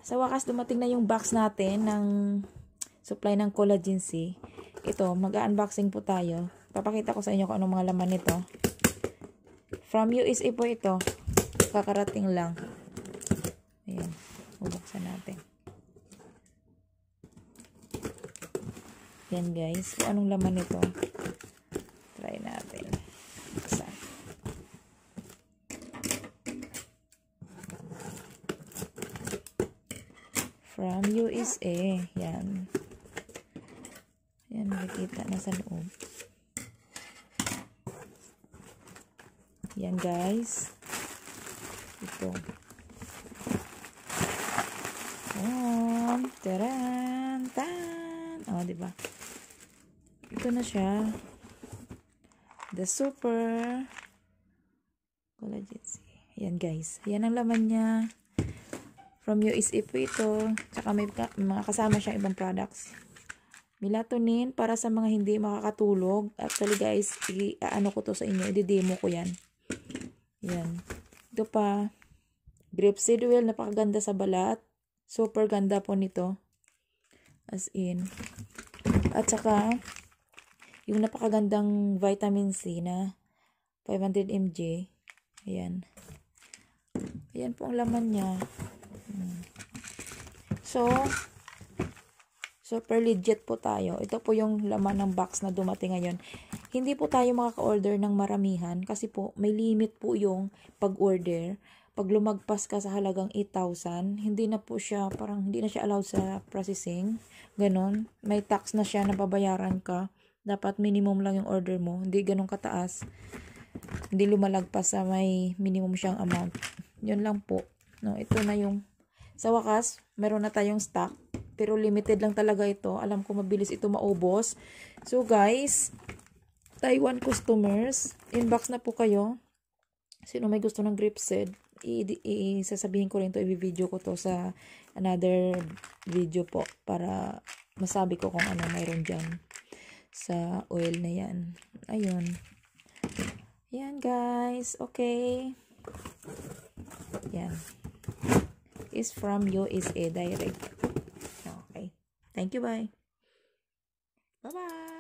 Sa wakas, dumating na yung box natin ng supply ng Collagen C. Ito, mag-unboxing po tayo. Papakita ko sa inyo kung anong mga laman nito. From USA po ito. Kakarating lang. Ayan. Bubuksan natin. Yan guys. Kung anong laman nito. Try natin. Buksan. From USA. Yan. Yan, nakikita na sa loob. Yan guys. Ito. Taran! Tan! O, diba? Ito na siya. The Super Collagen C. Yan guys. Yan ang laman niya. From USA po ito. Tsaka may mga kasama siyang ibang products. Melatonin para sa mga hindi makakatulog. Actually guys, ano ko to sa inyo. I-demo ko yan. Yan. Ito pa. Grapeseed oil. Napakaganda sa balat. Super ganda po nito. As in. At saka, yung napakagandang vitamin C na 500 mg. Ayan. Ayan po ang laman niya. So, super legit po tayo. Ito po yung laman ng box na dumating ngayon. Hindi po tayo makaka-order ng maramihan kasi po may limit po yung pag-order. Pag lumagpas ka sa halagang 8,000, hindi na po siya, parang hindi na siya allowed sa processing. Ganon. May tax na siya na babayaran ka. Dapat minimum lang yung order mo. Hindi ganun kataas. Hindi lumalagpas sa may minimum siyang amount. Yun lang po. No, ito na yung sa wakas, meron na tayong stock. Pero limited lang talaga ito. Alam ko mabilis ito maubos. So guys, Taiwan customers, inbox na po kayo. Sino may gusto ng Grapeseed, sasabihin ko rin to, i-video ko to sa another video po. Para masabi ko kung ano mayroon dyan sa oil na yan. Ayun. Yan guys. Okay. Yan. Is from USA direct. Okay. Thank you. Bye. Bye-bye.